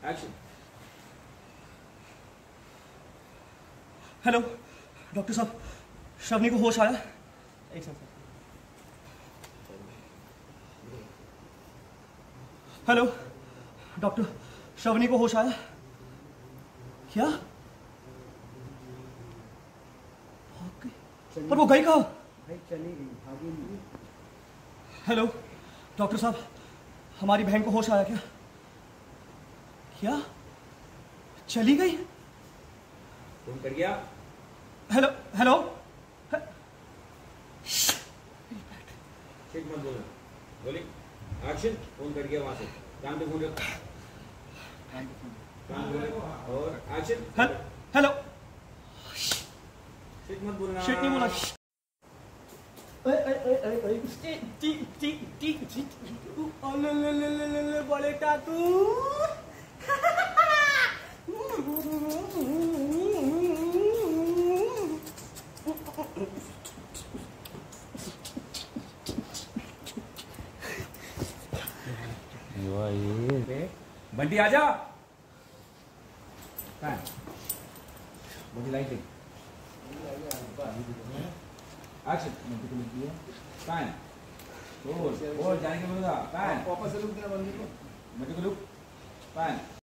Action. Hello doctor साहब, श्रवणी को होश आया? एक सेकंड। हेलो डॉक्टर, श्रवणी को होश आया क्या? पर वो गई कहाँ? चली गई, भागी नहीं। हेलो डॉक्टर साहब, हमारी बहन को होश आया क्या? क्या चली गई? फोन कर गया। हेलो हेलो ठीक मत बोलना। बोली एक्शन। फोन कर गया वहां से। कान पे फोन रख। कान पे और एक्शन। हेलो ठीक मत बोलना। शिट नहीं बोला। बड़े टाटू बंटी आजा। Bunty lighting action. बंटी को लिख दिया पैन। और जाने के बोला पैन। वापस से लुक देना बंदी को। बंटी को लुक पैन।